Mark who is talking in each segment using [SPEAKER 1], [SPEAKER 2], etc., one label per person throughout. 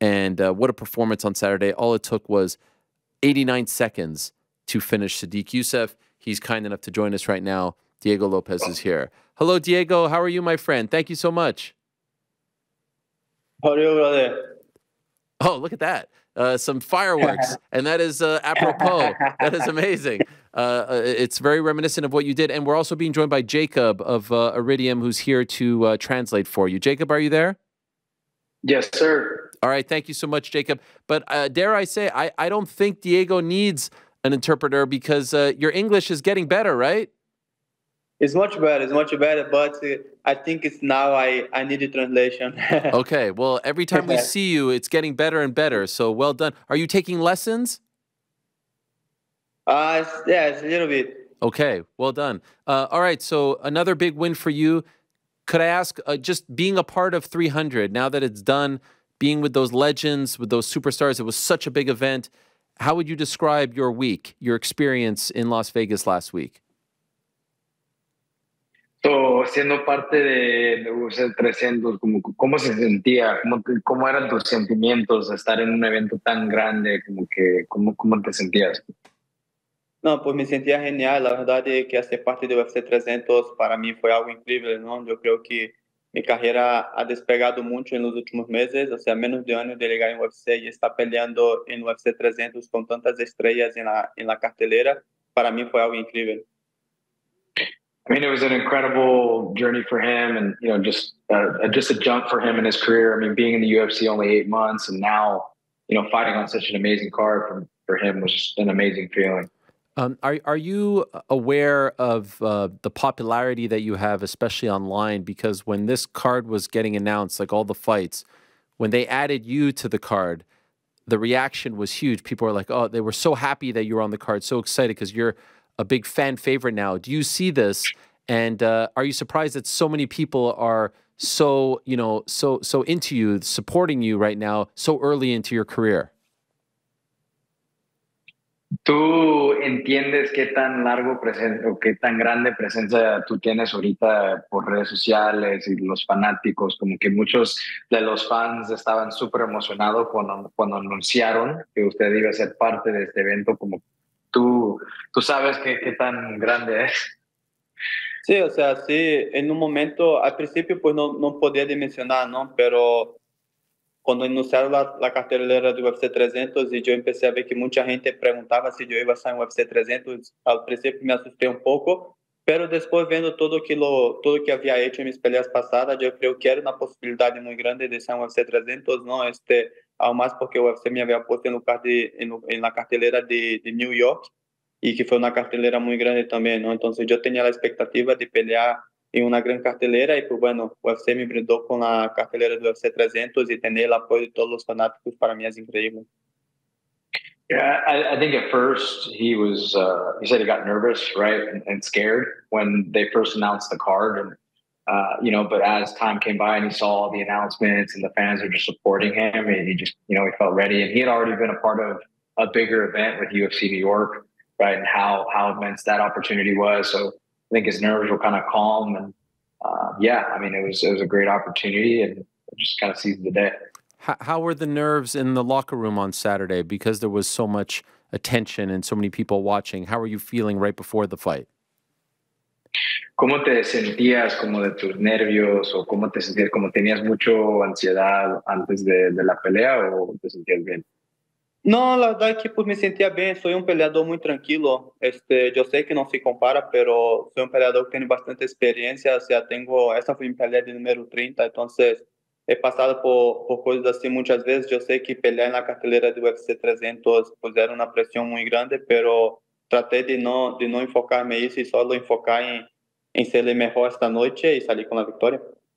[SPEAKER 1] And what a performance on Saturday. All it took was 89 seconds to finish Sodiq Yusuff. He's kind enough to join us right now. Diego Lopez is here. Hello, Diego. How are you, my friend? Thank you so much.
[SPEAKER 2] How are you, brother?
[SPEAKER 1] Oh, look at that. Some fireworks. And that is apropos. That is amazing. It's very reminiscent of what you did. And we're also being joined by Jacob of Iridium, who's here to translate for you. Jacob, are you there?
[SPEAKER 2] Yes, sir.
[SPEAKER 1] All right. Thank you so much, Jacob. But dare I say, I don't think Diego needs an interpreter because your English is getting better, right?
[SPEAKER 2] It's much better, but I think it's now I need a translation.
[SPEAKER 1] Okay. Well, every time we see you, it's getting better and better. So well done. Are you taking lessons?
[SPEAKER 2] Yes, a little bit.
[SPEAKER 1] Okay. Well done. All right. So another big win for you. Could I ask, just being a part of 300, now that it's done, being with those legends, with those superstars, it was such a big event. How would you describe your week, your experience in Las Vegas last week?
[SPEAKER 3] So, siendo parte de UFC 300, ¿cómo se sentía? ¿Cómo eran tus sentimientos de estar en un evento tan grande? ¿Cómo te sentías?
[SPEAKER 2] No, pues me sentía genial. La verdad es que hacer parte de UFC 300 para mí fue algo increíble, ¿no? Yo creo que mi carrera ha despegado mucho en los últimos meses, o sea, menos de un año de llegar en UFC y estar peleando en UFC 300 con tantas estrellas en la cartelera, para mí fue algo increíble.
[SPEAKER 3] I mean, it was an incredible journey for him, and just a jump for him in his career. I mean, being in the UFC only 8 months, and now fighting on such an amazing card for him was just an amazing feeling.
[SPEAKER 1] Are you aware of the popularity that you have, especially online? Because when this card was getting announced, like all the fights, when they added you to the card, the reaction was huge. People were like, oh, they were so happy that you were on the card, so excited because you're a big fan favorite now. Do you see this? And are you surprised that so many people are so into you, supporting you right now, so early into your career?
[SPEAKER 3] ¿Tú entiendes qué tan largo o qué tan grande presencia tú tienes ahorita por redes sociales y los fanáticos? Como que muchos de los fans estaban súper emocionados cuando anunciaron que usted iba a ser parte de este evento. Como tú sabes qué tan grande es.
[SPEAKER 2] Sí, o sea, sí, en un momento, al principio pues no podía dimensionar, ¿no? Pero cuando anunciaron la cartelera do UFC 300 y yo empecé a ver que mucha gente preguntaba si yo iba a estar en UFC 300, al principio me asusté un poco, pero después viendo todo que había hecho en mis peleas pasadas, yo creo que era una posibilidad muy grande de estar en UFC 300, ¿no? Aún más porque UFC me había puesto en la cartelera de New York y que fue una cartelera muy grande también, ¿no? Entonces yo tenía la expectativa de pelear en una gran cartelera y pues bueno, UFC me brindó con la cartelera del UFC 300 y tener el apoyo de todos los fanáticos para mí es increíble.
[SPEAKER 3] Yeah, I think at first he said he got nervous, right, and scared when they first announced the card, and but as time came by and he saw all the announcements and the fans are just supporting him, and he just he felt ready, and he had already been a part of a bigger event with UFC New York, right, and how immense that opportunity was. So I think his nerves were kind of calm, and yeah, I mean it was a great opportunity, and just kind of seized the day.
[SPEAKER 1] How were the nerves in the locker room on Saturday because there was so much attention and so many people watching? How were you feeling right before the fight?
[SPEAKER 3] ¿Cómo te sentías como de tus nervios o cómo te sentías? ¿Como tenías mucho ansiedad antes de la pelea o te sentías bien?
[SPEAKER 2] No, la verdad es que pues me sentía bien, soy un peleador muy tranquilo, yo sé que no se compara, pero soy un peleador que tiene bastante experiencia, o sea, esta fue mi pelea de número 30, entonces he pasado por cosas así muchas veces, yo sé que pelear en la cartelera de UFC 300 pues era una presión muy grande, pero traté de no enfocarme en eso y solo enfocar en ser el mejor esta noche y salir con la victoria.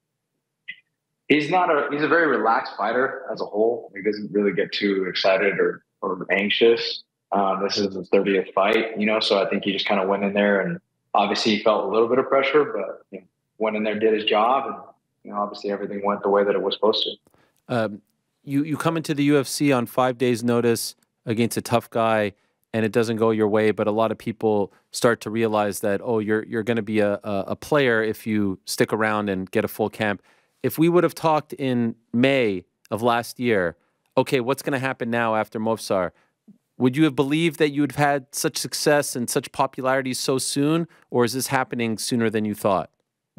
[SPEAKER 3] He's a very relaxed fighter as a whole. He doesn't really get too excited or anxious. This is his 30th fight, so I think he just kind of went in there and obviously he felt a little bit of pressure, but went in there, did his job, and obviously everything went the way that it was supposed to.
[SPEAKER 1] You come into the UFC on 5 days' notice against a tough guy, and it doesn't go your way, but a lot of people start to realize that, oh, you're going to be a player if you stick around and get a full camp. If we would have talked in May of last year, okay, what's going to happen now after Movsar? Would you have believed that you would have had such success and such popularity so soon, or is this happening sooner than you thought?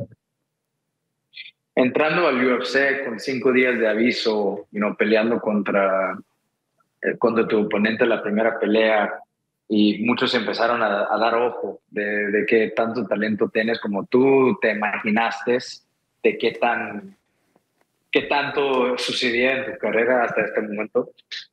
[SPEAKER 3] Entrando al UFC con 5 días de aviso, peleando contra tu oponente en la primera pelea, y muchos empezaron a dar ojo de qué tanto talento tienes, como tú te imaginaste, de qué tanto sucedía en tu carrera hasta este momento.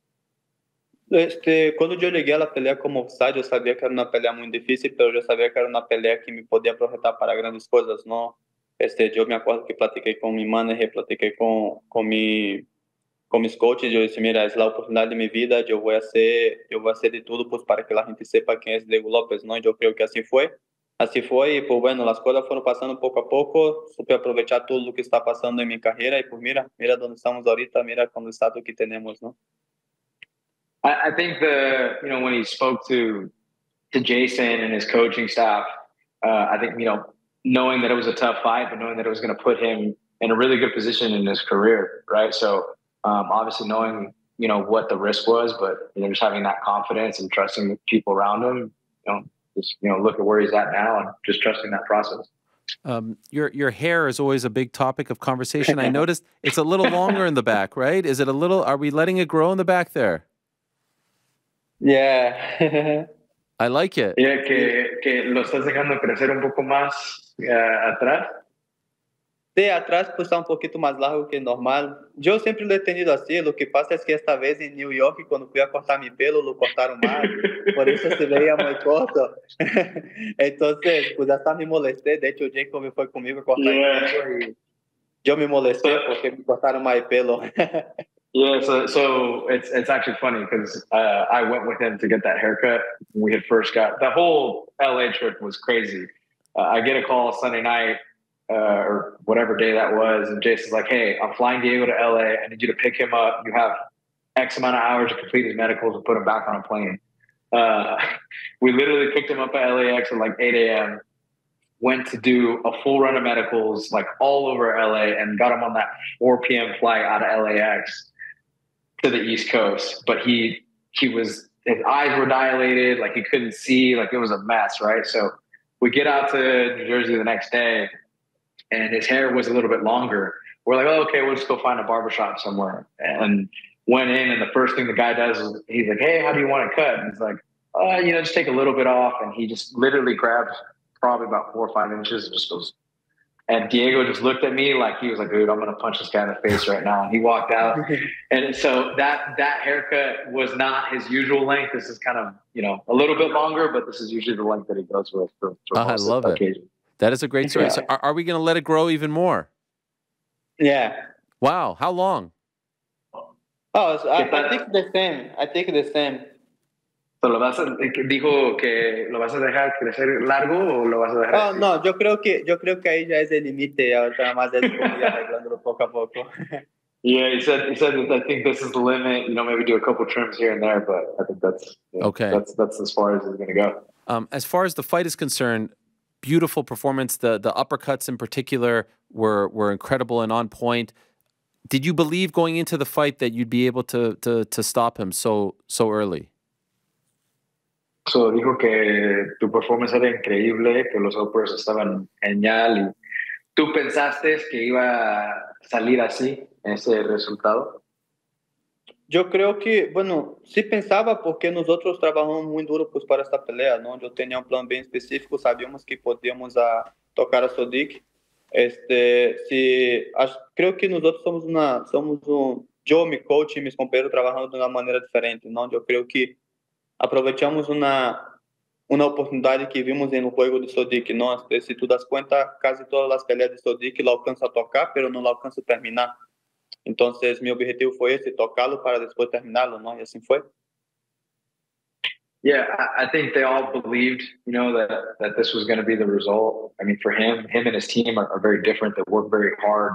[SPEAKER 2] Quando eu llegué a la pelea como offside, eu sabia que era uma pelea muito difícil, mas eu sabia que era uma pelea que me podia aproveitar para grandes coisas, não? Eu me acordo que platiquei com mi manager, platiquei com mis coaches, eu disse, mira, é a oportunidade de minha vida, eu vou fazer de tudo pues, para que a gente sepa quem é Diego Lopes, não? Eu creio que assim foi, e pues bueno, as coisas foram passando pouco a pouco, supe aproveitar tudo o que está passando em minha carreira, e pues mira onde estamos ahorita, mira com o estado que temos, não?
[SPEAKER 3] I think when he spoke to Jason and his coaching staff, I think, knowing that it was a tough fight, but knowing that it was going to put him in a really good position in his career, right? So obviously knowing, what the risk was, but, just having that confidence and trusting the people around him, just, look at where he's at now and just trusting that process.
[SPEAKER 1] Your hair is always a big topic of conversation. I noticed it's a little longer in the back, right? Is it are we letting it grow in the back there?
[SPEAKER 2] Yeah.
[SPEAKER 1] I like it.
[SPEAKER 3] Yeah, que lo estás dejando crecer un poco más atrás.
[SPEAKER 2] Sí, atrás pues está un poquito más largo que normal. Yo siempre lo he tenido así, lo que pasa es que esta vez en New York, cuando fui a cortar mi pelo, lo cortaron más, por eso se veía muy corto. Entonces, pues hasta me molesté, de hecho Jacob fue conmigo a cortar el pelo y yo me molesté porque me cortaron más el pelo.
[SPEAKER 3] Yeah, so it's actually funny because I went with him to get that haircut. We had first got the whole LA trip was crazy. I get a call Sunday night or whatever day that was, and Jason's like, "Hey, I'm flying Diego to LA. I need you to pick him up. You have X amount of hours to complete his medicals and put him back on a plane." We literally picked him up at LAX at like 8 a.m. Went to do a full run of medicals like all over LA and got him on that 4 p.m. flight out of LAX to the East Coast. But his eyes were dilated, like he couldn't see, like it was a mess, right? So we get out to New Jersey the next day and his hair was a little bit longer. We're like, oh, okay, we'll just go find a barbershop somewhere. And went in, and the first thing the guy does is he's like, hey, how do you want it cut? And he's like, just take a little bit off. And he just literally grabs probably about 4 or 5 inches and just goes. And Diego just looked at me like he was like, dude, I'm going to punch this guy in the face right now. And he walked out. And so that haircut was not his usual length. This is kind of, a little bit longer, but this is usually the length that he goes with for
[SPEAKER 1] I love it. That is a great story. Yeah. So are we going to let it grow even more?
[SPEAKER 2] Yeah.
[SPEAKER 1] Wow. How long?
[SPEAKER 2] Oh, I think the same. I think the same.
[SPEAKER 3] So dijo que lo vas a dejar crecer largo o lo vas a dejar así?
[SPEAKER 2] No, yo creo que ahí ya es el límite, ahora más es como ir arreglándolo poco a poco.
[SPEAKER 3] Yeah, he said I think this is the limit, maybe do a couple trims here and there, but I think that's
[SPEAKER 1] okay.
[SPEAKER 3] That's as far as it's going to go.
[SPEAKER 1] As far as the fight is concerned, beautiful performance. The uppercuts in particular were incredible and on point. Did you believe going into the fight that you'd be able to stop him so early?
[SPEAKER 3] So dijo que tu performance era increíble, que los uppers estaban genial y tú pensaste que iba a salir así ese resultado.
[SPEAKER 2] Yo creo que, bueno, sí pensaba porque nosotros trabajamos muy duro pues, para esta pelea, ¿no? Yo tenía un plan bien específico, sabíamos que podíamos tocar a Sodiq. Creo que nosotros yo, mi coach y mis compañeros trabajando de una manera diferente, ¿no? Yo creo que aprovechamos una oportunidade que vimos no juego de Sodiq, ¿no? Si tú das cuenta, casi todas las peleas de Sodiq lo alcanza a tocar, pero no lo alcanza a terminar. Entonces, mi objetivo fue ese, tocarlo para después terminarlo, ¿no? Y así fue.
[SPEAKER 3] Yeah, I think they all believed, that this was going to be the result. I mean, for him and his team are very different. They work very hard.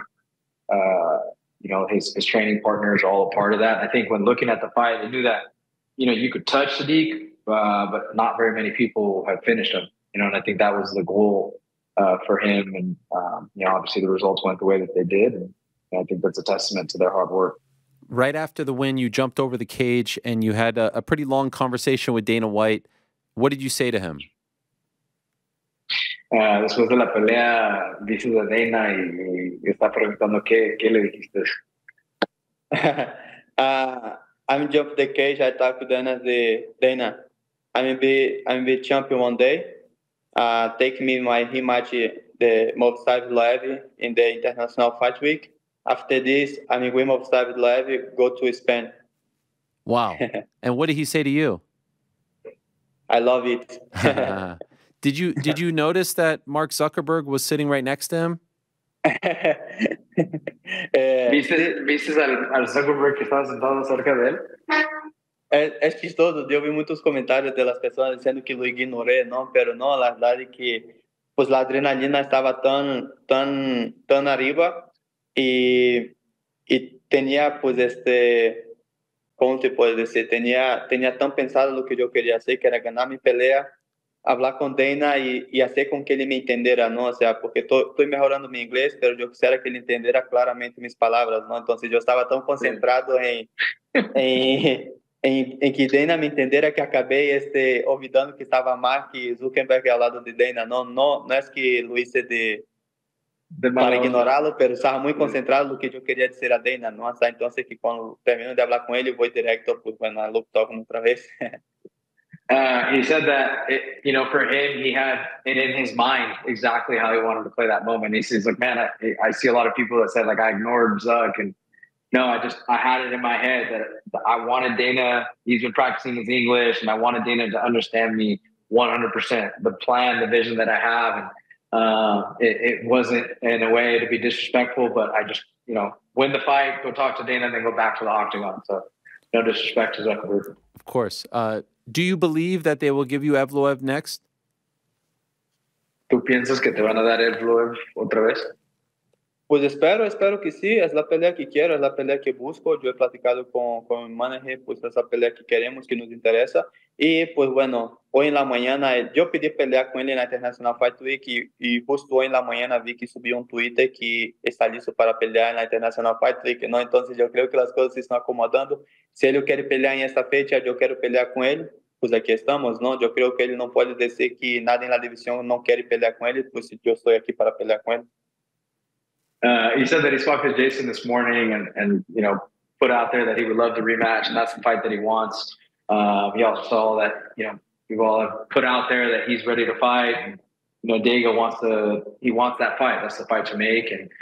[SPEAKER 3] His training partners are all a part of that. I think when looking at the fight, they knew that, you could touch Sodiq, but not very many people have finished him, and I think that was the goal for him. And, obviously the results went the way that they did. And I think that's a testament to their hard work.
[SPEAKER 1] Right after the win, you jumped over the cage and you had a pretty long conversation with Dana White. What did you say to him?
[SPEAKER 3] Después de la pelea, dices a Dana y está preguntando qué le dijiste.
[SPEAKER 2] I'm jump the cage. I talked to Dana. I'm be champion one day. Take me my rematch the Movsar Levy in the International Fight Week. After this, I'm with Movsar Levy. Go to Spain.
[SPEAKER 1] Wow! And what did he say to you?
[SPEAKER 2] I love it.
[SPEAKER 1] Did you notice that Mark Zuckerberg was sitting right next to him?
[SPEAKER 3] ¿Viste al Zuckerberg que estaba sentado cerca de él?
[SPEAKER 2] Es chistoso, eu vi muitos comentários das pessoas dizendo que lo ignoré, não, pero não, a verdade é que pues la adrenalina estava tan arriba y tenía pues ¿cómo te puedo decir? Tenía tan pensado lo que yo quería hacer, que era ganar mi pelea, hablar con Dana y hacer con que ele me entendiera, ¿no? O sea, porque estoy mejorando mi inglés, pero yo quisiera que ele entendiera claramente mis palabras, ¿no? Entonces yo estaba tan concentrado en que Dana me entendiera que acabei olvidando que estava Mark Zuckerberg ao lado de Dana. Não é que lo hice para ignorá-lo, pero estava muito concentrado no que eu queria dizer a Dana, ¿no? Hasta entonces que quando termino de hablar com ele, vou directo, pues bueno, lo toco outra vez.
[SPEAKER 3] He said that, for him, he had it in his mind exactly how he wanted to play that moment. He says, like, man, I see a lot of people that said, like, I ignored Zuck, and no, I had it in my head that I wanted Dana, he's been practicing his English, and I wanted Dana to understand me 100%, the plan, the vision that I have. And it wasn't in a way to be disrespectful, but I just, win the fight, go talk to Dana, and then go back to the octagon. So no disrespect to Zuckerberg.
[SPEAKER 1] Of course. Do you believe that they will give you Evloev next?
[SPEAKER 3] ¿Tú piensas que te van a dar Evloev otra vez?
[SPEAKER 2] Pues espero que sí, es la pelea que quiero, es la pelea que busco. Yo he platicado con mi manager, pues es la pelea que queremos, que nos interesa. Y pues bueno, hoy en la mañana yo pedí pelear con él en la International Fight Week y justo hoy en la mañana vi que subió un Twitter que está listo para pelear en la International Fight Week, ¿no? Entonces yo creo que las cosas se están acomodando. Si él quiere pelear en esta fecha, yo quiero pelear con él. Pues aquí estamos, ¿no? Yo creo que él no puede decir que nadie en la división no quiere pelear con él, pues yo estoy aquí para pelear con él.
[SPEAKER 3] He said that he spoke to Jason this morning and put out there that he would love to rematch, and that's the fight that he wants. He also saw that you all have put out there that he's ready to fight. And, Diego wants that fight. That's the fight to make, and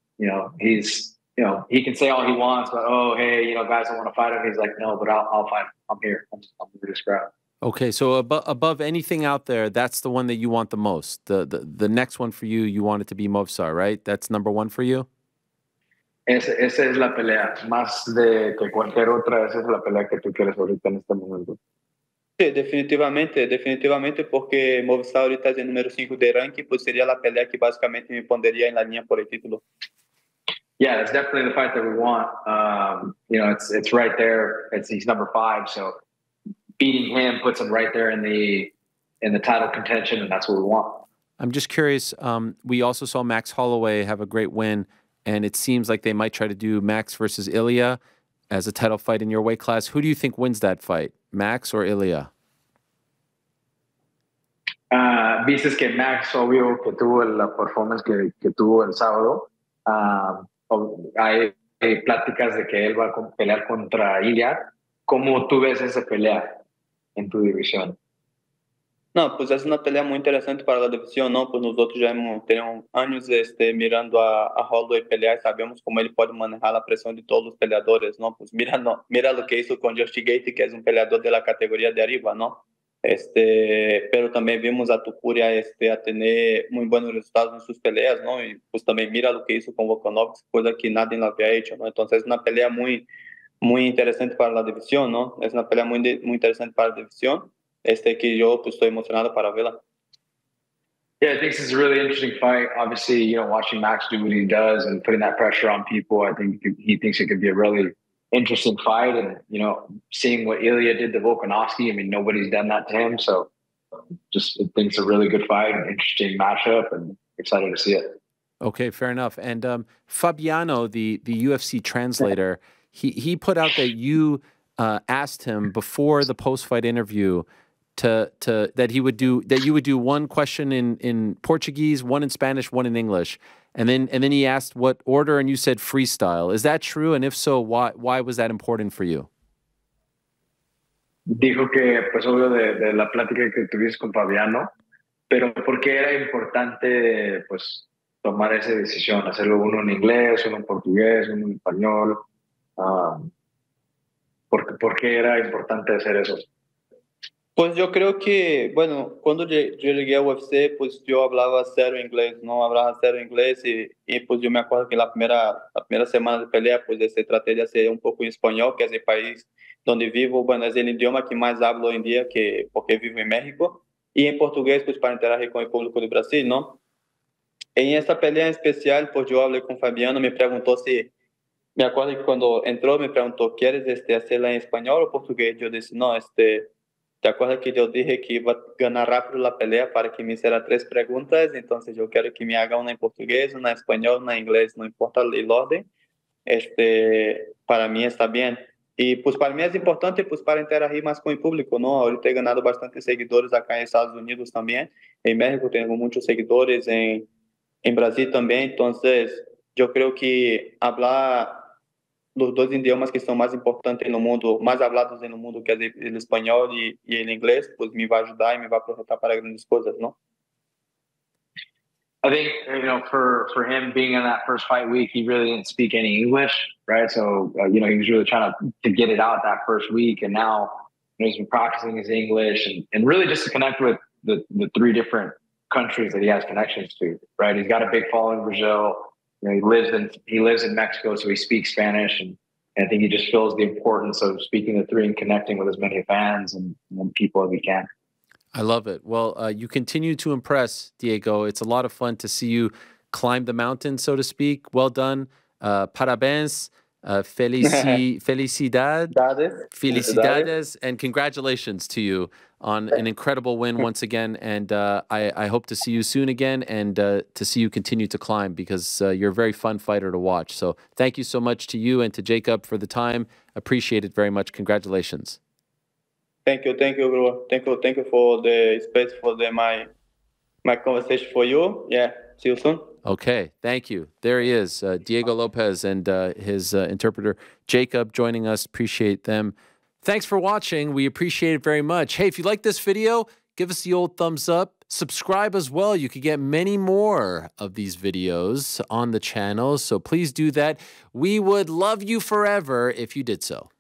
[SPEAKER 3] he can say all he wants, but guys don't want to fight him. He's like, no, but I'll fight him. I'm here. I'm here to scrap.
[SPEAKER 1] Okay, so above anything out there, that's the one that you want the most. The next one for you want it to be Movsar, right? That's number one for you?
[SPEAKER 3] Esa es la pelea. Más de que cualquier otra, esa es la pelea que tú quieres ahorita en este momento.
[SPEAKER 2] Sí, definitivamente, porque Movsar ahorita es el número 5 de ranking, pues sería la pelea que básicamente me pondría en la línea por el título.
[SPEAKER 3] Yeah, it's definitely the fight that we want. It's right there. He's number 5, so beating him puts him right there in the title contention, and that's what we want.
[SPEAKER 1] I'm just curious. We also saw Max Holloway have a great win, and it seems like they might try to do Max versus Ilya as a title fight in your weight class. Who do you think wins that fight, Max or Ilya?
[SPEAKER 3] Dices que Max, obvio, que tuvo la performance que tuvo el sábado. Hay pláticas de que él va a pelear contra Ilya. ¿Cómo tú ves esa pelea en tu división?
[SPEAKER 2] No, pues es una pelea muy interesante para la división, ¿no? Pues nosotros ya tenemos años mirando a Holloway pelear, sabemos cómo ele pode manejar la presión de todos los peleadores, ¿no? Pues mira lo que hizo con Josh Gate, que es un peleador de la categoría de arriba, ¿no? Pero también vimos a Topuria a tener muy buenos resultados en sus peleas, ¿no? Y pues también mira lo que hizo con Volkanovski, cosa que nadie lo había hecho, ¿no? Entonces es una pelea muy interesante para la división, ¿no? Es una pelea muy interesante para la división, que yo pues estoy emocionado para verla.
[SPEAKER 3] Yeah, I think this is a really interesting fight. Obviously, watching Max do what he does and putting that pressure on people, I think he thinks it could be a really interesting fight. And, seeing what Ilya did to Volkanovski, I mean, nobody's done that to him. So just I think it's a really good fight, an interesting matchup, and excited to see it.
[SPEAKER 1] Okay, fair enough. And Fabiano, the UFC translator, he put out that you asked him before the post-fight interview that you would do one question in Portuguese, one in Spanish, one in English, and then he asked what order, and you said freestyle. Is that true? And if so, why was that important for you?
[SPEAKER 3] Dijo que, pues obvio de la plática que tuviste con Fabiano, pero ¿por qué era importante, pues, tomar esa decisión, hacerlo uno en inglés, uno en portugués, uno en español? ¿Por qué era importante hacer eso?
[SPEAKER 2] Pues yo creo que, bueno, cuando yo llegué a UFC, pues yo hablaba cero inglés, ¿no? Hablaba cero inglés y pues yo me acuerdo que la primera semana de pelea, pues traté de hacer un poco en español, que es el país donde vivo, bueno, es el idioma que más hablo hoy en día, porque vivo en México, y en portugués, pues para interagir con el público de Brasil, ¿no? En esta pelea en especial, pues yo hablé con Fabiano, me preguntó me acuerdo que cuando entró me preguntó, ¿quieres hacerla en español o portugués? Yo dije, no, ¿te acuerdas que yo dije que iba a ganar rápido la pelea para que me hiciera 3 preguntas? Entonces yo quiero que me haga una en portugués, una en español, una en inglés, no importa el orden. Para mí está bien. Y pues para mí es importante pues para interagir más con el público, ¿no? Ahorita he ganado bastantes seguidores acá en Estados Unidos también. En México tengo muchos seguidores, en Brasil también. Entonces yo creo que hablar los 2 idiomas que son más importantes en el mundo, más hablados en el mundo, que es el español y el inglés, pues me va a ayudar y me va a aprovechar para grandes cosas, ¿no?
[SPEAKER 3] I think, for him being in that first fight week, he really didn't speak any English, right? So, he was really trying to get it out that first week. And now he's been practicing his English and really just to connect with the 3 different countries that he has connections to, right? He's got a big following in Brazil. He lives in Mexico, so he speaks Spanish. And I think he just feels the importance of speaking the 3 and connecting with as many fans and people as he can.
[SPEAKER 1] I love it. Well, you continue to impress, Diego. It's a lot of fun to see you climb the mountain, so to speak. Well done. Parabéns. Felicidades. And congratulations to you on an incredible win once again. And I hope to see you soon again and to see you continue to climb because you're a very fun fighter to watch. So thank you so much to you and to Jacob for the time. Appreciate it very much. Congratulations.
[SPEAKER 2] Thank you, bro. Thank you for the space for my conversation for you. Yeah, see you soon.
[SPEAKER 1] Okay, thank you. There he is, Diego Lopez and his interpreter, Jacob, joining us. Appreciate them. Thanks for watching. We appreciate it very much. Hey, if you like this video, give us the old thumbs up. Subscribe as well. You could get many more of these videos on the channel, so please do that. We would love you forever if you did so.